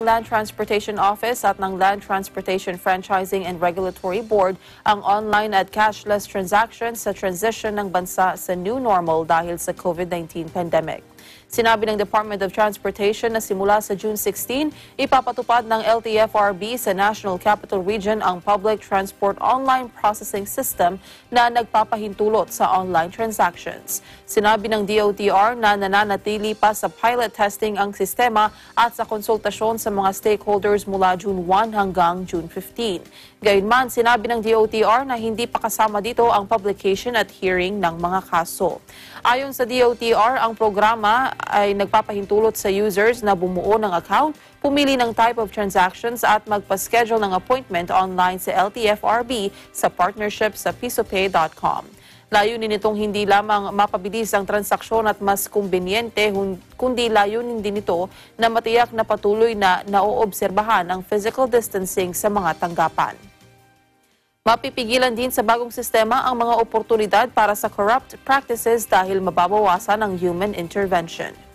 Land Transportation Office at ng Land Transportation Franchising and Regulatory Board ang online at cashless transactions sa transition ng bansa sa new normal dahil sa COVID-19 pandemic. Sinabi ng Department of Transportation na simula sa June 16, ipapatupad ng LTFRB sa National Capital Region ang Public Transport Online Processing System na nagpapahintulot sa online transactions. Sinabi ng DOTR na nananatili pa sa pilot testing ang sistema at sa konsultasyon sa mga stakeholders mula June 1 hanggang June 15. Gayunman, sinabi ng DOTR na hindi pa kasama dito ang publication at hearing ng mga kaso. Ayon sa DOTR, ang programa ay nagpapahintulot sa users na bumuo ng account, pumili ng type of transactions at magpa-schedule ng appointment online sa LTFRB sa partnership sa pisopay.com. Layunin nitong hindi lamang mapabilis ang transaksyon at mas kumbinyente, kundi layunin din ito na matiyak na patuloy na naoobserbahan ang physical distancing sa mga tanggapan. Mapipigilan din sa bagong sistema ang mga oportunidad para sa corrupt practices dahil mababawasan ang human intervention.